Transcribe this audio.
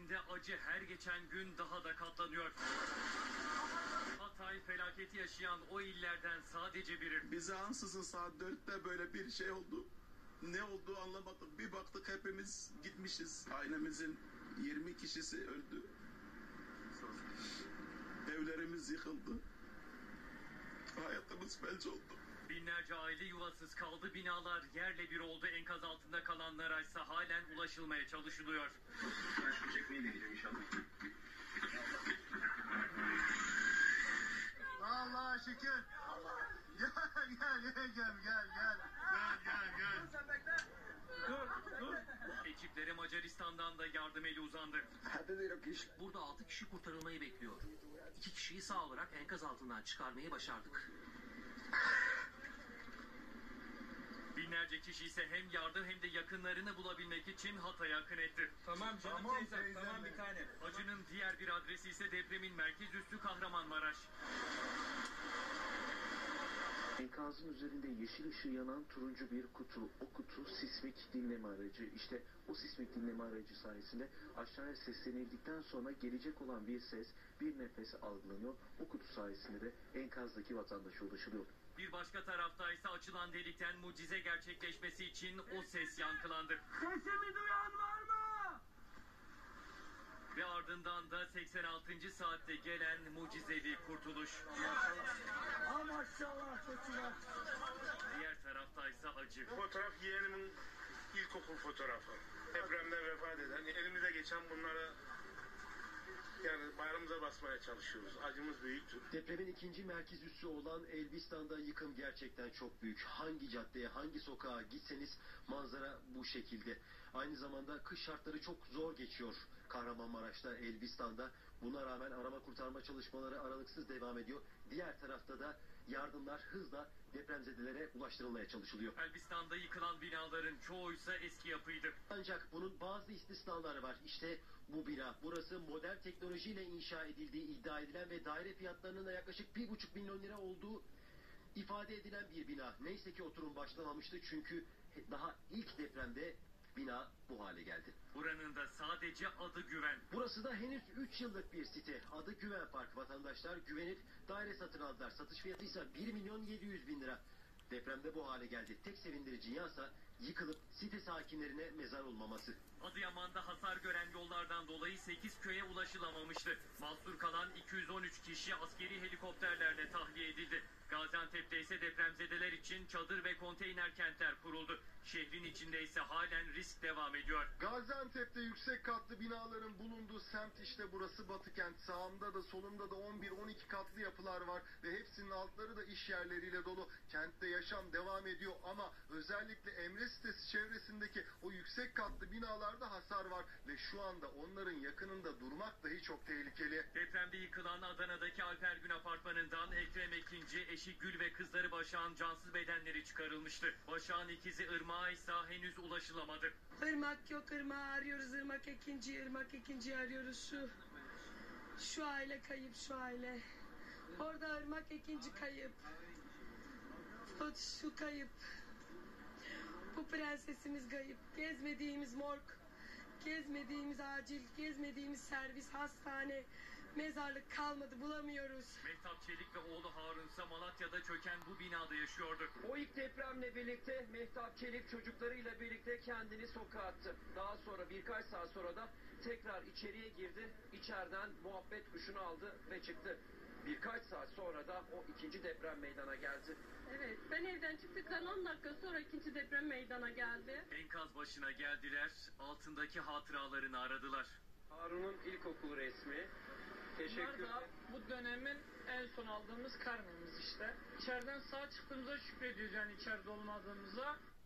içinde acı her geçen gün daha da katlanıyor. Hatay felaketi yaşayan o illerden sadece biri. Bize ansızın saat 4'te böyle bir şey oldu. Ne olduğu anlamadık. Bir baktık hepimiz gitmişiz. Ailemizin 20 kişisi öldü. Evlerimiz yıkıldı. Hayatımız felç oldu. Binlerce aile yuvasız kaldı, binalar yerle bir oldu. Enkaz altında kalanlara ise halen ulaşılmaya çalışılıyor. Ben şu çekmeyi deneyeceğim inşallah. Allah şükür. Gel. Dur. Ekiplere Macaristan'dan da yardım eli uzandı. Burada 6 kişi kurtarılmayı bekliyor. 2 kişiyi sağ olarak enkaz altından çıkarmayı başardık. Binlerce kişi ise hem yardım hem de yakınlarını bulabilmek için Hatay'a akın etti. Tamam canım teyzem, tamam bir tane. Acının diğer bir adresi ise depremin merkez üssü Kahramanmaraş. Enkazın üzerinde yeşil ışığı yanan turuncu bir kutu. O kutu sismik dinleme aracı. İşte o sismik dinleme aracı sayesinde aşağıya seslenildikten sonra gelecek olan bir ses, bir nefes algılanıyor. O kutu sayesinde de enkazdaki vatandaşa ulaşılıyor. Bir başka tarafta ise açılan delikten mucize gerçekleşmesi için o ses yankılandı. Sesimi duyan var mı? Ve ardından da 86. saatte gelen mucizevi kurtuluş. Maşallah çocuğlar. Diğer tarafta ise acı. Fotoğraf yeğenimin ilkokul fotoğrafı. Depremde vefat eden. Elimize geçen bunlara yani bayramımıza basmaya çalışıyoruz. Acımız büyüktür. Depremin ikinci merkez üssü olan Elbistan'da yıkım gerçekten çok büyük. Hangi caddeye, hangi sokağa gitseniz manzara bu şekilde. Aynı zamanda kış şartları çok zor geçiyor Kahramanmaraş'ta, Elbistan'da. Buna rağmen arama kurtarma çalışmaları aralıksız devam ediyor. Diğer tarafta da yardımlar hızla depremzedelere ulaştırılmaya çalışılıyor. Elbistan'da yıkılan binaların çoğu ise eski yapıydı. Ancak bunun bazı istisnaları var. İşte bu bina. Burası modern teknolojiyle inşa edildiği iddia edilen ve daire fiyatlarının da yaklaşık 1,5 milyon lira olduğu ifade edilen bir bina. Neyse ki oturum başlamamıştı çünkü daha ilk depremde bina bu hale geldi. Buranın da sadece adı Güven. Burası da henüz 3 yıllık bir site. Adı Güven Park. Vatandaşlar güvenip daire satın aldılar. Satış fiyatı ise 1.700.000 lira. Depremde bu hale geldi. Tek sevindirici yansa yıkılıp site sakinlerine mezar olmaması. Adıyaman'da hasar gören yollardan dolayı 8 köye ulaşılamamıştı. Mahsur kalan 213 kişi askeri helikopterlerle tahliye edildi. Gaziantep'te ise depremzedeler için çadır ve konteyner kentler kuruldu. Şehrin içinde ise halen risk devam ediyor. Gaziantep'te yüksek katlı binaların bulunduğu semt işte burası Batıkent. Sağımda da solumda da 11-12 katlı yapılar var ve hepsinin altları da iş yerleriyle dolu. Kentte yaşam devam ediyor ama özellikle Emre sitesi çevresindeki o yüksek katlı binalarda hasar var ve şu anda onların yakınında durmak dahi çok tehlikeli. Depremde yıkılan Adana'daki Alper Gün apartmanından Ekrem Ekinci, eşi Gül ve kızları Başak'ın cansız bedenleri çıkarılmıştı. Başak'ın ikizi Irmak'a ise henüz ulaşılamadı. Irmak yok, Irmak'ı arıyoruz. Irmak Ekinci'yi arıyoruz. Şu aile kayıp, şu aile. Orada Irmak Ekinci kayıp. Şu kayıp. Bu prensesimiz kayıp. Gezmediğimiz morg, gezmediğimiz acil, gezmediğimiz servis, hastane, mezarlık kalmadı, bulamıyoruz. Mehtap Çelik ve oğlu Harun ise Malatya'da çöken bu binada yaşıyordu. O ilk depremle birlikte Mehtap Çelik çocuklarıyla birlikte kendini sokağa attı. Daha sonra birkaç saat sonra da tekrar içeriye girdi. İçeriden muhabbet kuşunu aldı ve çıktı. Birkaç saat sonra da o ikinci deprem meydana geldi. Evet, ben evden çıktıktan 10 dakika sonra ikinci deprem meydana geldi. Enkaz başına geldiler, altındaki hatıralarını aradılar. Harun'un ilkokul resmi. Teşekkür Bunlar da bu dönemin en son aldığımız karnemiz işte. İçeriden sağ çıktığımıza şükrediyoruz yani içeride olmadığımıza.